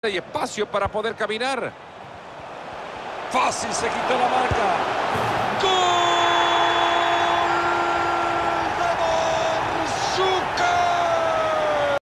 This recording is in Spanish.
Hay espacio para poder caminar. Fácil se quitó la marca.